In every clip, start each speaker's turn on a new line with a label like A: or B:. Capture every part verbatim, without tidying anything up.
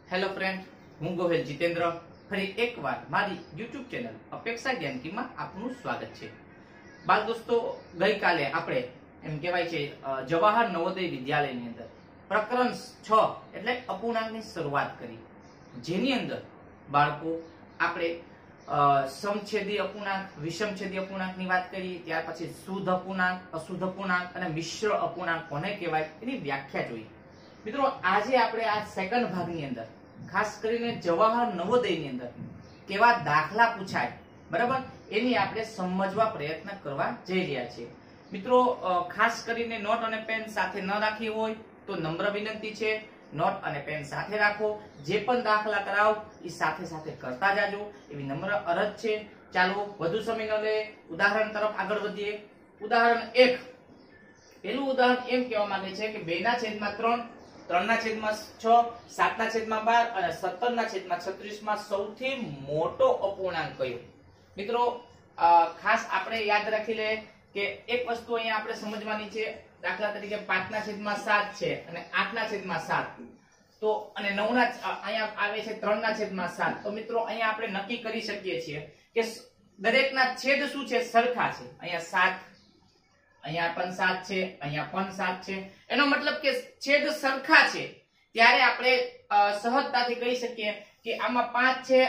A: Hello friend, હું ગોહેલ જીતેન્દ્ર ફરી એકવાર મારી યુટ્યુબ ચેનલ અપેક્ષા જ્ઞાનકીમાં આપનું સ્વાગત છે। બાળ દોસ્તો, ગઈકાલે આપણે એમ કહેવાય છે જવાહર નવોદય વિદ્યાલયની અંદર પ્રકરણ છ એટલે અપૂર્ણાંકની શરૂઆત કરી, જેની અંદર બાળકો આપણે સમછેદી અપૂર્ણાંક, વિષમછેદી અપૂર્ણાંકની વાત કરી, ત્યાર પછી શુદ્ધ અપૂર્ણાંક, અશુદ્ધ અપૂર્ણાંક અને મિશ્ર અપૂર્ણાંક કોને કહેવાય એની વ્યાખ્યા જોઈ। મિત્રો, આજે આપણે આ સેકન્ડ ભાગની અંદર ખાસ કરીને જવાહર નવોદયની અંદર કેવા દાખલા પૂછાય, બરાબર, એની આપણે સમજવા પ્રયત્ન કરવા જઈ રહ્યા છીએ। મિત્રો, ખાસ કરીને નોટ અને પેન સાથે ન રાખી હોય તો નમ્ર વિનંતી છે, નોટ અને પેન સાથે રાખો। જે પણ દાખલા કરાવ એ સાથે સાથે કરતા જાજો એવી નમ્ર અરજ છે। ચાલો વધુ સમય ન લે, ઉદાહરણ તરફ આગળ વધીએ। ઉદાહરણ એક, પેલું ઉદાહરણ એમ કહેવા માંગે છે કે બે ના છેદમાં ત્રણ, ત્રણ ના છેદમાં છ, સાત ના છેદમાં બાર અને સત્તર ના છેદમાં છત્રીસ માં સૌથી મોટો અપૂર્ણાંક કયો? મિત્રો, ખાસ આપણે યાદ રાખી લે કે એક વસ્તુ અહીંયા આપણે સમજવાની છે। દાખલા તરીકે પાંચ ના છેદમાં સાત છે અને આઠ ના છેદમાં સાત, તો અને નવ ના અહીંયા આવે છે ત્રણ ના છેદમાં સાત, તો મિત્રો અહીંયા આપણે નક્કી કરી શકીએ છીએ કે દરેકના છેદ શું છે? સરખા છે। અહીંયા સાત, અહીંયા પણ સાત છે, અહીંયા પણ સાત છે, એનો મતલબ કે છેદ સરખા છે। ત્યારે આપણે સહજતાથી કહી શકીએ કે આમાં પાંચ છે,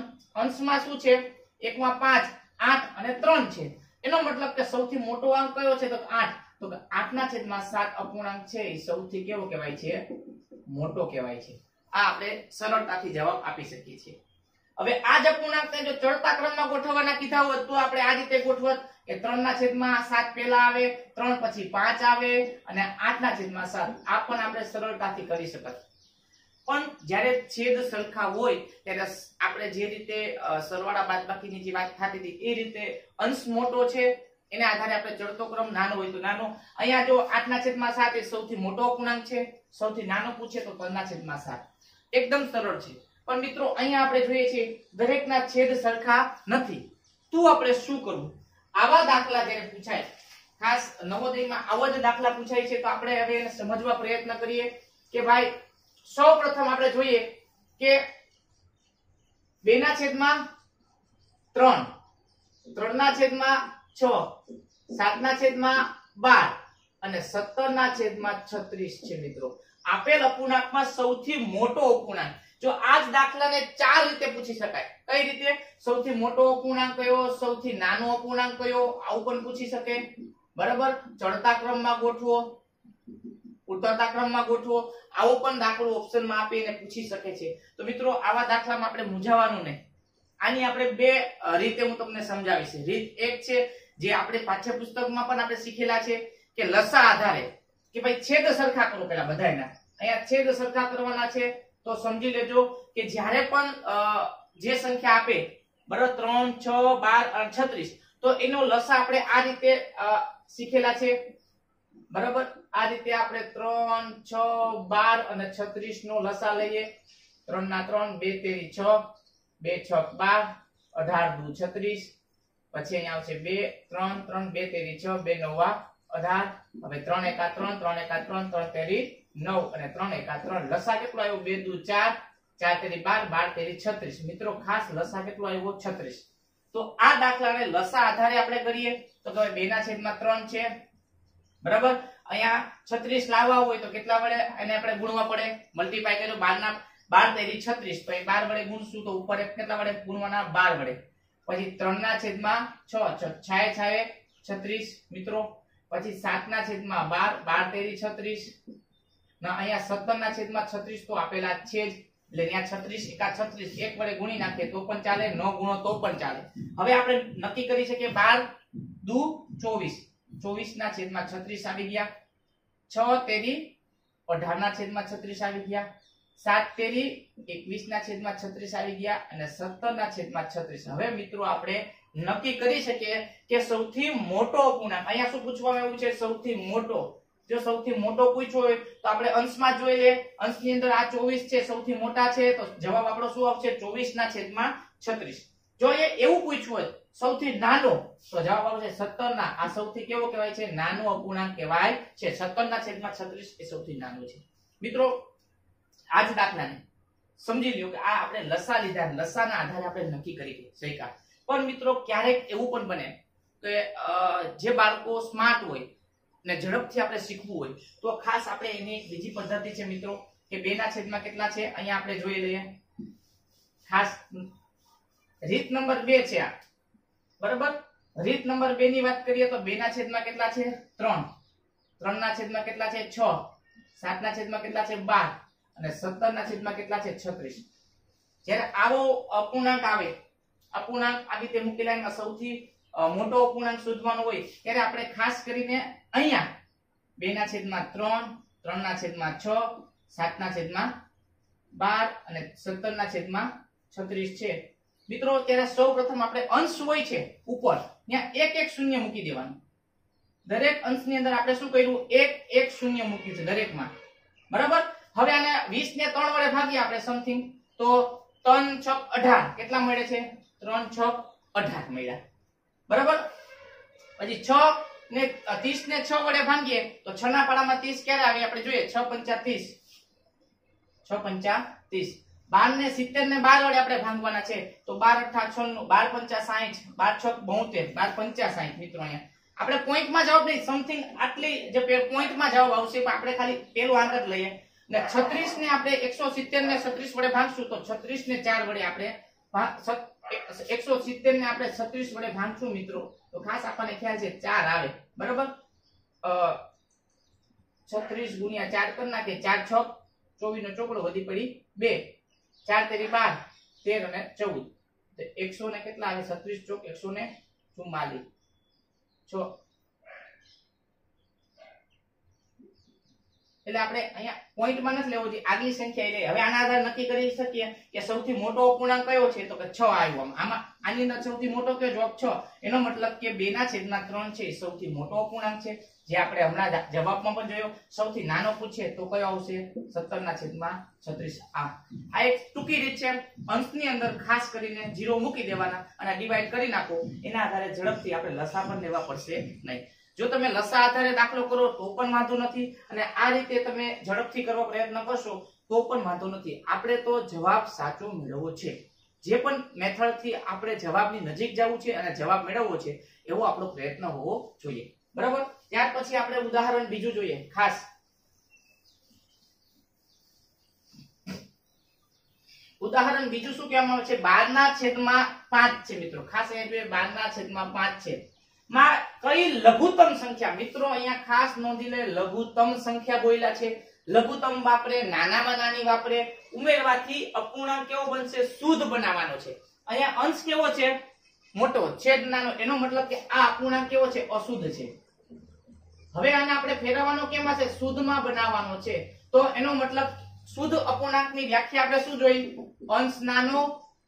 A: અંશમાં શું છે? એકમાં પાંચ, આઠ અને ત્રણ છે, એનો મતલબ કે સૌથી મોટો અંક કયો છે? તો આઠ, તો આઠ ના છેદમાં સાત અપૂર્ણાંક છે એ સૌથી કેવો કહેવાય છે? મોટો કહેવાય છે। આ આપણે સરળતાથી જવાબ આપી શકીએ છીએ। હવે આ જ અપૂર્ણાંકને જો ચડતા ક્રમમાં ગોઠવવાના કીધા હોત તો આપણે આ રીતે ગોઠવત કે ત્રણ ના છેદમાં સાત પહેલા આવે, ત્રણ પછી પાંચ આવે અને આઠ ના છેદમાં સાત, આ પણ આપણે સરળતાથી કરી શકત। પણ જ્યારે છેદ સરખા હોય ત્યારે આપણે જે રીતે સરવાળા બાદબાકીની જે વાત થતી હતી એ રીતે અંશ મોટો છે એના આધારે આપણે ચડતો ક્રમ, નાનો હોય તો નાનો। અહીંયા જો આઠ ના છેદમાં સાત એ સૌથી મોટો અપૂર્ણાંક છે, સૌથી નાનો પૂછે તો ત્રણ ના છેદમાં સાત, એકદમ સરળ છે। પણ મિત્રો, અહીંયા આપણે જોઈએ છીએ દરેકના છેદ સરખા નથી, તો આપણે શું કરવું? આવા દાખલા જ્યારે પૂછાય, ખાસ નવોદયમાં આવા જ દાખલા પૂછાય છે, તો આપણે હવે એને સમજવા પ્રયત્ન કરીએ કે ભાઈ સૌપ્રથમ આપણે જોઈએ કે બે ના છેદમાં ત્રણ, ત્રણ ના છેદમાં છ, સાત ના છેદમાં બાર અને સત્તર ના છેદમાં છત્રીસ છે। મિત્રો, આપેલ અપૂર્ણાંકમાં સૌથી મોટો અપૂર્ણાંક, જો આ જ દાખલાને ચાર રીતે પૂછી શકાય। કઈ રીતે? સૌથી મોટો અપૂર્ણાંક કયો, સૌથી નાનો અપૂર્ણાંક કયો, આવું પણ પૂછી શકે, બરાબર। ચડતા ક્રમમાં ગોઠવો, ઉતરતા ક્રમમાં ગોઠવો, આવો પણ દાખલો ઓપ્શનમાં આપીને પૂછી શકે છે। તો મિત્રો, આવા દાખલામાં આપણે મૂંઝાવાનું નહીં। આની આપણે બે રીતે હું તમને સમજાવીશ। રીત એક છે જે આપણે પાઠ્યપુસ્તકમાં પણ આપણે શીખેલા છે કે લસા આધારે કે ભાઈ છેદ સરખા કરો, પેલા બધાયના અહીંયા છેદ સરખા કરવાના છે। તો સમજી લેજો કે જ્યારે પણ જે સંખ્યા આપે, બરાબર, ત્રણ, છ, બાર અને છત્રીસ, તો એનો લસા આપણે આ રીતે શીખેલા છે, બરાબર। આ રીતે આપણે ત્રણ, છ, બાર અને છત્રીસ નો લસા લઈએ। ત્રણ ના ત્રણ, બે તેરી છ, બે છ બાર, અઢાર દુ છત્રીસ, પછી અહીંયા આવશે બે, ત્રણ, ત્રણ, બે તેરી છ, બે નવા અઢાર, હવે ત્રણ એકા ત્રણ, ત્રણ એકા ત્રણ, ત્રણ તેરી નવ અને ત્રણ એકા ત્રણ, લસા કેટલો આવ્યો? બે દુ ચાર, ચાર તેરી બાર, બાર તેરી છત્રીસ। મિત્રો, ખાસ લસા કેટલો આવ્યો? છત્રીસ। તો આ દાખલાને લસા આધારે આપણે કરીએ તો કે બે ના છેદમાં ત્રણ છે, બરાબર। અહીંયા છત્રીસ લાવવા હોય તો કેટલા વડે એને આપણે ગુણવા પડે? મલ્ટીપ્લાય કર્યો, બાર ના બાર તેરી છત્રીસ, તો એ બાર વડે ગુણશું તો ઉપર કેટલા વડે ગુણવાના? બાર વડે। પછી ત્રણ ના છેદમાં છ, છાય છાય છત્રીસ મિત્રો। પછી સાત ના છેદમાં બાર, બાર તેરી છત્રીસ ના, અહીંયા સત્તર ના છેદમાં છત્રીસ તો આપેલા જ છે જ, એટલે અહીંયા છત્રીસ એકા છત્રીસ, એક વડે ગુણી નાખીએ તો પણ ચાલે, ન ગુણો તો પણ ચાલે। હવે આપણે નક્કી કરી શકીએ બાર દુ ચોવીસ, ચોવીસ ના છેદમાં છત્રીસ આવી ગયા, છ તેરી અઢાર ના છેદમાં છત્રીસ આવી ગયા, સાત તેરી એકવીસ ના છેદમાં છત્રીસ આવી ગયા અને સત્તર ના છેદમાં છત્રીસ। હવે મિત્રો, આપણે નક્કી કરી શકીએ કે સૌથી મોટો અપૂર્ણાંક, અહીંયા શું પૂછવામાં આવ્યું છે? સૌથી મોટો। જો સૌથી મોટો પૂછ્યો હોય તો આપણે અંશમાં જોઈ લે, અંશની અંદર આ ચોવીસ છે, સૌથી મોટા છે, તો જવાબ આપણો શું આવશે? ચોવીસ ના છેદમાં છત્રીસ। જો એ એવું પૂછ્યું હોય સૌથી નાનો, તો જવાબ આવશે સત્તર ના, આ સૌથી કેવો કહેવાય છે? નાનો અપૂર્ણાંક કહેવાય છે। સત્તર ના છેદમાં છત્રીસ એ સૌથી નાનો છે। મિત્રો, આ જ દાખલાને સમજી લ્યો કે આ આપણે લસા લીધા, લસાના આધારે આપણે નક્કી કરી શક્યા. પણ મિત્રો ક્યારેક એવું પણ બને કે જે બાળકો સ્માર્ટ હોય ને ઝડપથી આપણે શીખવું હોય તો ખાસ આપણે એની એક બીજી પદ્ધતિ છે મિત્રો કે બે ના છેદમાં કેટલા છે અહીંયા આપણે જોઈ લઈએ. ખાસ રીત નંબર બે છે આ, બરાબર. રીત નંબર બે ની વાત કરીએ તો બે ના છેદમાં કેટલા છે ત્રણ, ત્રણ ના છેદમાં કેટલા છે છ, સાત ના છેદમાં કેટલા છે બાર અને સત્તર ના છેદમાં કેટલા છે છત્રીસ. જ્યારે આવો અપૂર્ણાંક આવે, અપૂર્ણાંક આવી રીતે મૂકેલા એમાં સૌથી મોટો અપૂર્ણાંક શોધવાનો હોય ત્યારે આપણે ખાસ કરીને અહીંયા બે ના છેદમાં ત્રણ, ત્રણ ના છેદમાં છ, સાત ના છેદમાં બાર અને સત્તર ના છેદમાં છત્રીસ છે મિત્રો. ત્યારે સૌ પ્રથમ આપણે અંશ હોય છે ઉપર ત્યાં એક એક શૂન્ય મૂકી દેવાનું. દરેક અંશની અંદર આપણે શું કર્યું, એક એક શૂન્ય મૂક્યું છે દરેકમાં, બરાબર. હવે આને વીસ ને ત્રણ વડે ભાગીએ આપણે સમથિંગ તો ત્રણ છક અઢાર કેટલા મળે છે, ત્રણ છક અઢાર મળ્યા, બરાબર. પછી છ ને ત્રીસ ને છ વડે ભાંગીએ તો છ ના પાડામાં ત્રીસ ક્યારે આવે આપણે જોઈએ, છ પંચા ત્રીસ, છ પંચા ત્રીસ. બાર ને સિત્તેર ને બાર વડે આપણે ભાંગવાના છે તો બાર અઠા છન્નું, બાર પંચા સાહીઠ, બાર છક બોતેર, બાર પંચા સાહીઠ. મિત્રો અહીંયા આપણે પોઈન્ટમાં જવાબ નહીં, સમથિંગ આટલી જે પોઈન્ટમાં જવાબ આવશે પણ આપણે ખાલી પેલું આંક જ લઈએ. ને છત્રીસ ને આપણે એકસો સિત્તેર ને છત્રીસ વડે ભાગશું તો છત્રીસ ને ચાર વડે આપણે એકસો સિત્તેર ને આપણે છત્રીસ વડે ભાગશું મિત્રો તો ખાસ આપણને ખ્યાલ છે ચાર આવે, બરાબર. છત્રીસ ગુણ્યા ચાર કરી નાખીએ, ચાર છ ચોવીસ નો ચોકડો વધી પડી બે, ચાર તેરી બાર, તેર અને ચૌદ, એકસો ને કેટલા આવે, છત્રીસ ચોક એકસો ને ચુમ્માલીસ. છ એટલે આપણે અહીંયા પોઈન્ટમાં નથી લેવો જોઈએ, આગલી સંખ્યા લઈએ. હવે આના આધારે નક્કી કરી શકીએ કે સૌથી મોટો અપૂર્ણાંક કયો છે તો કે છ આવ્યો. આમાં આની અંદર સૌથી મોટો કયો જવાબ છ, એનો મતલબ કે બે ના છેદમાં ત્રણ છે એ સૌથી મોટો અપૂર્ણાંક છે. જે આપણે હમણાં જવાબમાં પણ જોયો. સૌથી નાનો પૂછે તો કયો આવશે, સત્તર ના છેદમાં છત્રીસ. આ આ એક ટૂંકી રીત છે. અંશની અંદર ખાસ કરીને જીરો મૂકી દેવાના અને ડિવાઈડ કરી નાખો, એના આધારે ઝડપથી આપણે લસા પણ લેવા પડશે નહીં. જો તમે લસા આધારે દાખલો કરો તો પણ વાંધો નથી અને આ રીતે તમે ઝડપથી કરવા પ્રયત્ન કરશો તો પણ વાંધો નથી. આપણે તો જવાબ સાચો મેળવવો છે. જે પણ મેથડ થી આપણે જવાબની નજીક જવું છે અને જવાબ મેળવવો છે એવો આપણો પ્રયત્ન હોવો જોઈએ, બરાબર. ત્યાર પછી આપણે ઉદાહરણ બીજું જોઈએ. ખાસ ઉદાહરણ બીજું શું કહેવામાં આવે છે, બાર ના છેદમાં પાંચ છે મિત્રો. ખાસ અહીંયા જોઈએ બાર ના છેદમાં પાંચ છે માં કઈ લઘુત્તમ સંખ્યા. મિત્રો અહીંયા ખાસ નોંધી લે, લઘુત્તમ સંખ્યા બોલ્યા છે. લઘુત્તમ વાપરે, નાનામાં નાની વાપરે, ઉમેરવાથી અપૂર્ણાંક કેવો બનશે, શુદ્ધ બનાવવાનો છે. અહીંયા અંશ કેવો છે, મોટો, છેદ નાનો, એનો મતલબ કે આ અપૂર્ણાંક કેવો છે, અશુદ્ધ છે. હવે આને આપણે ફેરવવાનો કેમાં છે, શુદ્ધમાં બનાવવાનો છે. તો એનો મતલબ શુદ્ધ અપૂર્ણાંકની વ્યાખ્યા આપણે શું જોઈ, અંશ નાનો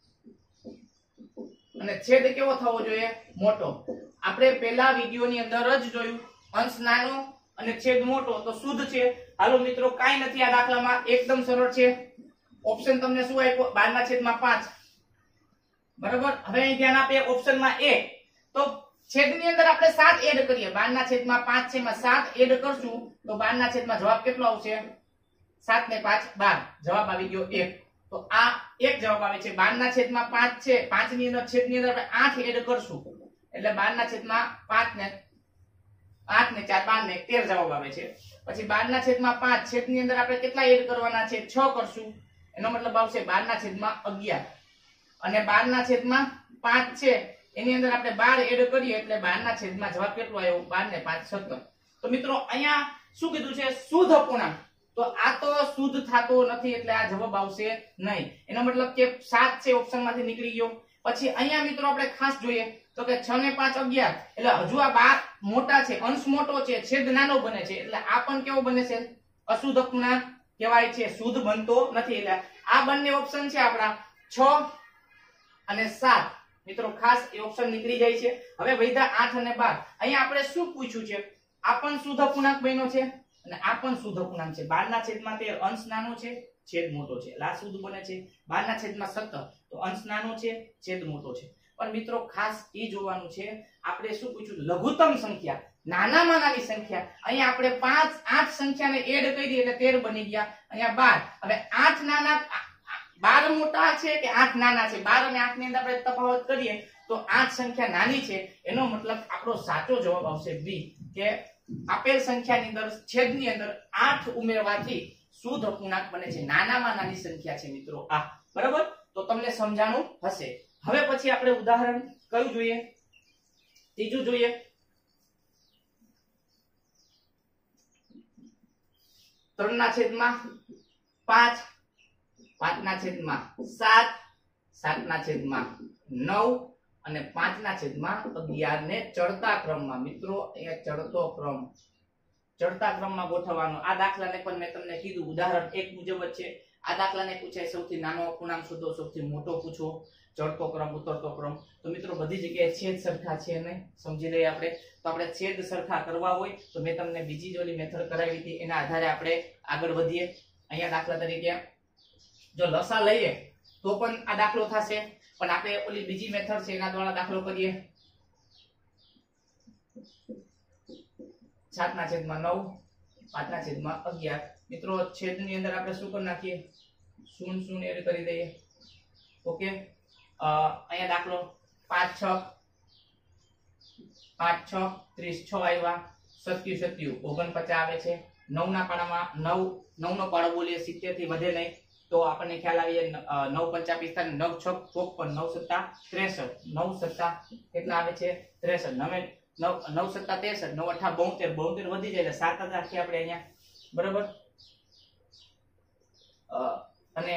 A: અને છેદ કેવો થવો જોઈએ, મોટો. આપણે પહેલા વિડિયોની અંદર જ જોયું, અંશ નાનો અને છેદ મોટો તો શુદ્ધ છે. હાલો મિત્રો કાઈ નથી આ દાખલામાં, એકદમ સરળ છે. ઓપ્શન તમને શું આપ્યો, બાર ના છેદમાં પાંચ, બરાબર. હવે અહીં ધ્યાન આપીએ ઓપ્શનમાં એ તો છેદની અંદર આપણે સાત એડ કરીએ. બાર ના છેદમાં પાંચ છે એમાં સાત એડ કરશું તો બાર ના છેદમાં જવાબ કેટલો આવશે, સાત ને પાંચ બાર, જવાબ આવી ગયો એક. તો આ એક જવાબ આવે છે. બાર ના છેદમાં પાંચ છે, પાંચ ની અંદર છેદની અંદર આપણે આઠ એડ કરશું એટલે બાર ના છેદમાં પાંચ ને આઠ ને ચાર બાર ને તેર જવાબ આવે છે. પછી બાર ના છેદમાં પાંચ છેદની અંદર આપણે કેટલા એડ કરવાના છે, છ કરશું, એનો મતલબ આવશે બાર ના છેદમાં અગિયાર. અને બાર ના છેદમાં પાંચ છે એની અંદર આપણે બાર એડ કરીએ એટલે બાર ના છેદમાં જવાબ કેટલો આવ્યો, બાર ને પાંચ સત્તર. તો મિત્રો અહીંયા શું કીધું છે, શુદ્ધ અપૂર્ણાંક. તો આ તો શુદ્ધ થતો નથી એટલે આ જવાબ આવશે નહીં. એનો મતલબ કે સાત છે ઓપ્શન માંથી નીકળી ગયો. પછી અહીંયા મિત્રો આપણે ખાસ જોઈએ તો કે છ ને પાંચ અગિયાર એટલે હજુ આ બાર મોટા છે, અંશ મોટો છે, છેદ નાનો બને છે એટલે આ પણ કેવો બને છે, અશુદ્ધ અપૂર્ણાંક કહેવાય છે, શુદ્ધ બનતો નથી. એટલે આ બંને ઓપ્શન છે આપણા છ અને સાત. મિત્રો ખાસ એ ઓપ્શન નીકળી જાય છે. હવે વધ્યા આઠ અને બાર. અહીંયા આપણે શું પૂછ્યું છે, આ પણ શુદ્ધ અપૂર્ણાંક બન્યો છે અને આ પણ શુદ્ધ અપૂર્ણાંક છે. બાર ના છેદમાં તેર, અંશ નાનો છે, છેદ મોટો છે એટલે આ શુદ્ધ બને છે. બાર ના છેદમાં સત્તર તો અંશ નાનો છે, છેદ મોટો છે. પણ મિત્રો ખાસ એ જોવાનું છે, આપણે શું પૂછ્યું, લઘુત્તમ સંખ્યા, નાનામાં નાની સંખ્યા. અહીંયા આપણે પાંચ આઠ સંખ્યાને એડ કરી એટલે તેર બની ગયા, અહીંયા બાર. હવે આઠ નાના બાર મોટા છે કે આઠ નાના છે? બાર અને આઠ ની અંદર આપણે તફાવત કરીએ તો આઠ સંખ્યા નાની છે, એનો મતલબ આપણો સાચો જવાબ આવશે બી, કે આપેલ સંખ્યાની અંદર છેદની અંદર આઠ ઉમેરવાથી શુદ્ધ અપૂર્ણાંક બને છે. નાનામાં નાની સંખ્યા છે મિત્રો આ. બરાબર, તો તમને સમજાણું હશે. હવે પછી આપણે ઉદાહરણ કયું જોઈએ? ત્રીજું જોઈએ. ત્રણ ના છેદમાં પાંચ, પાંચ ના છેદમાં સાત, સાત ના છેદમાં નવ અને પાંચ ના છેદમાં અગિયાર ને ચડતા ક્રમમાં. મિત્રો અહીંયા ચડતો ક્રમ, ચડતા ક્રમમાં ગોઠવવાનો. આ દાખલાને પણ મેં તમને કીધું ઉદાહરણ એક મુજબ જ છે. આ દાખલાને પૂછાય સૌથી નાનો અપૂર્ણાંક શોધો, સૌથી મોટો પૂછો, ચડતો ક્રમ, ઉતરતો ક્રમ. તો મિત્રો બધી જગ્યાએ છેદ સરખા છે નહીં, સમજી લઈએ આપણે. તો આપણે છેદ સરખા કરવા હોય તો મેં તમને બીજી જોલી મેથડ કરાવી હતી, એના આધારે આપણે આગળ વધીએ. અહીંયા દાખલા તરીકે જો લસા લઈએ તો પણ આ દાખલો થશે, પણ આપણે ઓલી બીજી મેથડ છે એના દ્વારા દાખલો કરીએ. સાત ના છેદમાં નવ, પાંચ ના છેદમાં અગિયાર. મિત્રો છેદની અંદર આપણે શું કરી નાખીએ? શૂન્ય શૂન્ય એડ કરી દઈએ. ઓકે, અહીંયા દાખલો પાંચ છ, પાંચ છ ત્રીસ, છ આવ્યા, સત્યુ સત્યુ ઓગણપચાસ આવે છે. નવ ના પાડામાં નવ, નવ નો પાડો બોલીએ સિત્તેર થી વધે નહીં તો આપણને ખ્યાલ આવીએ નવ પંચા પિસ્તાલીસ, નવ છ ચોપન, નવ સત્તા ત્રેસઠ, નવ સત્તા કેટલા આવે છે? ત્રેસઠ. નવે નવ નવ સત્તા ત્રેસઠ, નવ અઠા બોતેર, બોતેર વધી જાય એટલે સાત જ રાખીએ આપણે અહીંયા. બરાબર, અને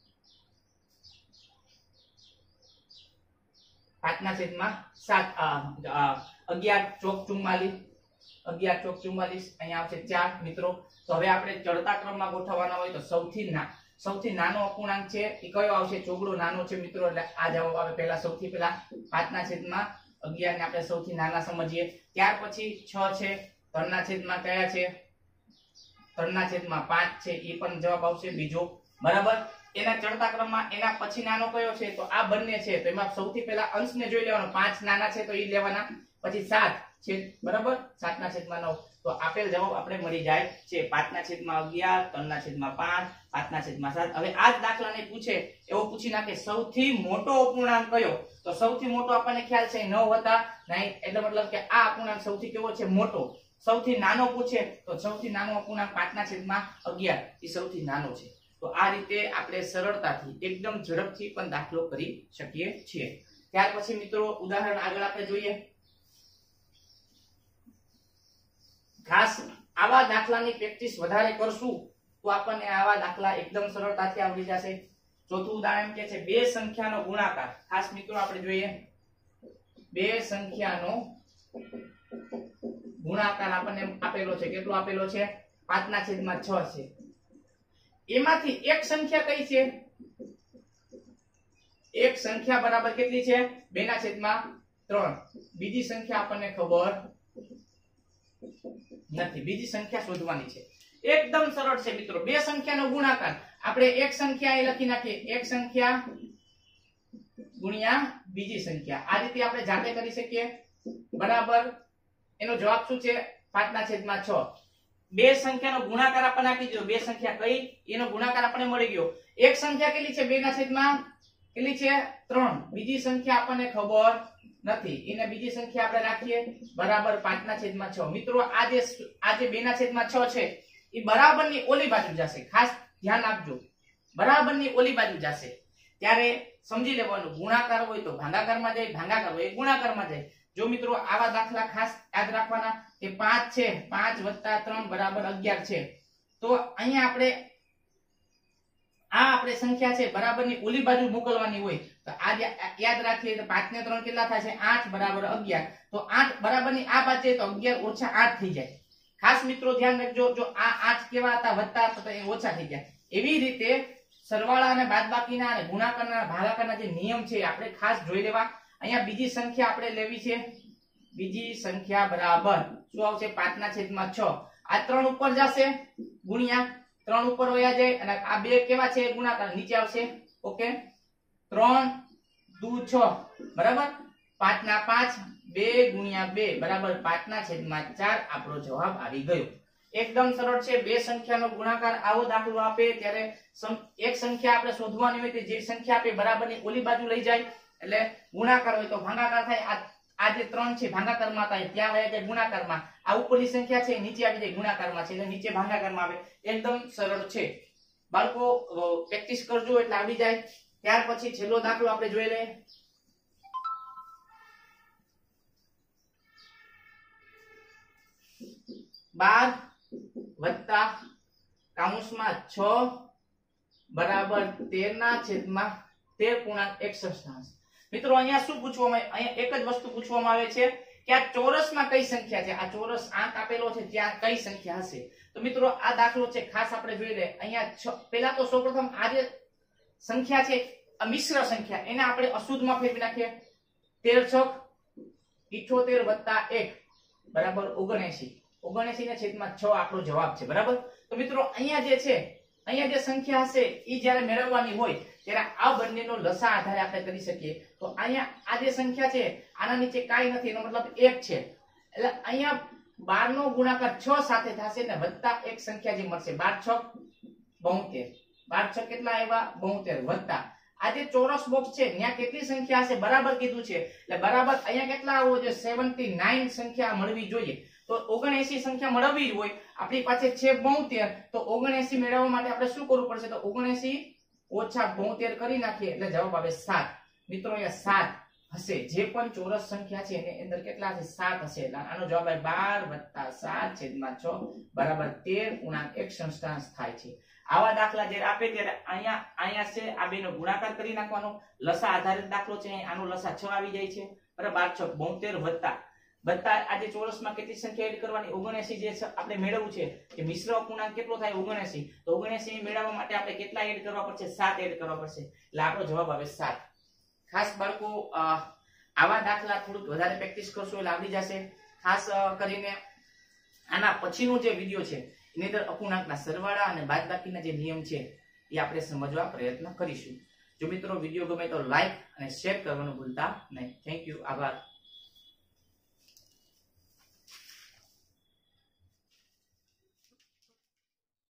A: પાંચ ના છેદમાં સાત, અગિયાર ચોક ચુમ્માલીસ, અગિયાર ચોક ચુમ્માલીસ, અહીંયા આવશે ચાર. મિત્રો તો હવે આપણે ચડતા ક્રમમાં ગોઠવવાના હોય તો સૌથી ના સૌથી નાનો અપૂર્ણાંક છે એ કયો આવશે? ચોગડો નાનો છે મિત્રો, એટલે આ જવાબ આવે. પહેલા સૌથી પહેલા પાંચ ના છેદમાં અગિયાર ને આપણે સૌથી નાના સમજીએ. ત્યાર પછી છ છે. ત્રણ ના છેદમાં કયા છે? ત્રણ ના છેદમાં પાંચ છે, એ પણ જવાબ આવશે બીજો. બરાબર, એના ચડતા ક્રમમાં એના પછી નાનો કયો છે? તો આ બંને છે, તો એમાં સૌથી પહેલા અંશને જોઈ લેવાનો. પાંચ નાના છે તો એ લેવાના, પછી સાત છે. બરાબર, સાત ના છેદમાં નવ. તો આપેલ જવાબ આપણે મળી જાય છે પાંચ ના છેદમાં અગિયાર, ત્રણ ના છેદમાં પાંચ, પાંચ ના છેદમાં સાત. હવે આ જ દાખલાને પૂછે એવો પૂછી નાખે સૌથી મોટો અપૂર્ણાંક કયો? તો સૌથી મોટો આપણને ખ્યાલ છે નવ હતા નહીં, એટલે મતલબ કે આ અપૂર્ણાંક સૌથી કેવો છે? મોટો. સૌથી નાનો પૂછે તો સૌથી નાનો અપૂર્ણાંક પાંચ ના છેદમાં અગિયાર, એ સૌથી નાનો છે. તો આ રીતે આપણે સરળતાથી એકદમ ઝડપથી પણ દાખલો કરી શકીએ છીએ. ત્યાર પછી મિત્રો ઉદાહરણ આગળ આપણે જોઈએ. ખાસ આવા દાખલાની પ્રેક્ટિસ વધારે કરશું તો આપણને આવા દાખલા એકદમ સરળતાથી આવડી જશે. ચોથું ઉદાહરણ કે છે બે સંખ્યાનો ગુણાકાર. ખાસ મિત્રો આપણે જોઈએ, બે સંખ્યાનો ગુણાકાર આપણને આપેલો છે. કેટલો આપેલો છે? પાંચ ના છેદમાં છ છે. એમાંથી એક સંખ્યા કઈ છે? એક સંખ્યા બરાબર કેટલી છે? બે ના છેદમાં ત્રણ. બીજી સંખ્યા આપણને ખબર નથી, બીજી સંખ્યા શોધવાની છે. એકદમ સરળ છે મિત્રો. બે સંખ્યાનો ગુણાકાર આપણે એક સંખ્યા એ લખી નાખીએ, એક સંખ્યા ગુણ્યા બીજી સંખ્યા. આ રીતે આપણે જાતે કરી શકીએ. બરાબર, એનો જવાબ શું છે? પાંચ ના છેદમાં છ. બે સંખ્યાનો ગુણાકાર આપણને આપી દીધો. બે સંખ્યા કઈ? એનો ગુણાકાર આપણને મળી ગયો. એક સંખ્યા કેટલી છે? બે ના છેદમાં કેટલી છે? ત્રણ. બીજી સંખ્યા આપણને ખબર નથી, એને બીજી સંખ્યા આપણે રાખીએ બરાબર પાંચ ના છેદમાં છ. મિત્રો આ જે આ જે બે ના છેદમાં છ છે એ બરાબરની ઓલી બાજુ જશે. ખાસ ધ્યાન આપજો, બરાબરની ઓલી બાજુ જશે. ત્યારે સમજી લેવાનું, ગુણાકાર હોય તો ભાગાકારમાં જાય, ભાગાકાર હોય ગુણાકારમાં જાય. જો મિત્રો આવા દાખલા ખાસ યાદ રાખવાના કે પાંચ છે, પાંચ વત્તા ત્રણ બરાબર અગિયાર છે. તો અહીંયા આપણે આ આપણે સંખ્યા છે બરાબરની ઓલી બાજુ મોકલવાની હોય તો આ યાદ રાખીએ તો પાંચ ને ત્રણ કેટલા થાય છે? આઠ બરાબર અગિયાર. તો આઠ બરાબરની આ બાજુ તો અગિયાર ઓછા આઠ થઈ જાય. ખાસ મિત્રો ધ્યાન રાખજો, જો આ આઠ કેવા હતા? વત્તા હતા તો એ ઓછા થઈ જાય. એવી રીતે સરવાળા અને બાદબાકીના અને ગુણાકારના ભાગાકારના જે નિયમ છે આપણે ખાસ જોઈ લેવા. અહીંયા બીજી સંખ્યા આપણે લેવી છે. બીજી સંખ્યા બરાબર શું આવશે? પાંચ ના છેદમાં છ. આ ત્રણ ઉપર જશે ગુણ્યા ત્રણ ઉપર વયા જાય અને આ બે કેવા છે? ગુણાકાર નીચે આવશે. ઓકે, ત્રણ દુ છ બરાબર. પાંચ ના પાંચ, બે ગુણ્યા બે બરાબર પાંચ ના છેદમાં ચાર. આપણો જવાબ આવી ગયો. એકદમ સરળ છે. બે સંખ્યાનો ગુણાકાર આવો દાખલો આપે ત્યારે એક સંખ્યા આપણે શોધવાની હોય જે સંખ્યા આપે બરાબરની ઓલી બાજુ લઈ જાય એટલે ગુણાકાર હોય તો ભાગાકાર થાય. આ જે ત્રણ છે ભાગાકારમાં થાય ત્યાં વયા જાય ગુણાકારમાં. આ ઉપરની સંખ્યા છે નીચે આવી જાય ગુણાકારમાં છે એટલે નીચે ભાગાકારમાં આવે. એકદમ સરળ છે બાળકો, પ્રેક્ટિસ કરજો એટલે આવડી જાય. ત્યાર પછી છેલ્લો દાખલો આપણે જોઈ લઈએ. બાર વત્તા કાઉન્સમાં છ બરાબર તેર ના છેદમાં તેર પૂર્ણાંક એકસઠ. મિત્રો અહીંયા શું પૂછવામાં આવે? અહીંયા એક જ વસ્તુ પૂછવામાં આવે છે કે આ ચોરસમાં કઈ સંખ્યા છે. આ ચોરસ આંક આપેલો છે ત્યાં કઈ સંખ્યા હશે. તો મિત્રો આ દાખલો છે ખાસ આપણે જોઈ લે. અહીંયા પહેલા તો સૌપ્રથમ આ જે સંખ્યા છે આ મિશ્ર સંખ્યા એને આપણે અશુદ્ધમાં ફેરવી નાખીએ. તેર છક ઇઠોતેર વત્તા એક બરાબર ઓગણએસી. ઓગણએસી ને છેદમાં છ આપણો જવાબ છે. બરાબર. તો મિત્રો અહીંયા જે છે અહીંયા જે સંખ્યા હશે એ જ્યારે મેળવવાની હોય ત્યારે આ બંનેનો લસા આધારે આપણે કરી શકીએ. તો અહીંયા આ જે સંખ્યા છે આના નીચે કાંઈ નથી એનો મતલબ એક છે. એટલે અહીંયા બાર નો ગુણાકાર છ સાથે થશે ને વત્તા એક સંખ્યા જે મળશે બાર છક બોતેર. બાર છક કેટલા આવ્યા? બોતેર વત્તા આ જે ચોરસ બોક્સ છે ત્યાં કેટલી સંખ્યા હશે બરાબર કીધું છે એટલે બરાબર અહીંયા કેટલા આવવો જોઈએ? સેવન્ટી નાઇન સંખ્યા મળવી જોઈએ. તો ઓગણએસી સંખ્યા મળવી જ હોય. આપણી પાસે છે બોતેર તો ઓગણએસી મેળવવા માટે આપણે શું કરવું પડશે? તો ઓગણએસી ઓછા બોતેર કરી નાખીએ એટલે જવાબ આવે સાત. મિત્રો અહીંયા સાત હશે. જે પણ ચોરસ સંખ્યા છે એની અંદર કેટલા હશે? સાત હશે. એટલે આનો જવાબ આવે બાર વત્તા સાત છેદમાં છ બરાબર તેર પૂર્ણાંક એકસઠ થાય છે. આવા દાખલા જ્યારે આપે ત્યારે અહીંયા અહીંયા છે આ બેનો ગુણાકાર કરી નાખવાનો. લસા આધારિત દાખલો છે. આનો લસા છ આવી જાય છે. બરાબર. બાર છ બોતેર વત્તા વત્તા આજે ચોરસમાં કેટલી સંખ્યા એડ કરવાની? ઓગણએસી જે આપણે મેળવવું છે કે મિશ્ર અપૂર્ણાંક કેટલો થાય? ઓગણએસી. તો ઓગણએસી મેળવવા માટે આપણે કેટલા એડ કરવા પડશે? સાત એડ કરવા પડશે. એટલે આપણો જવાબ આવે સાત. ખાસ બાળકો આવા દાખલા થોડુંક વધારે પ્રેક્ટિસ કરશો એટલે આવડી જશે. ખાસ કરીને આના પછીનો જે વિડીયો છે એની અંદર અપૂર્ણાંકના સરવાળા અને બાદબાકીના જે નિયમ છે એ આપણે સમજવા પ્રયત્ન કરીશું. જો મિત્રો વિડીયો ગમે તો લાઈક અને શેર કરવાનું ભૂલતા નહીં. Thank you. આભાર.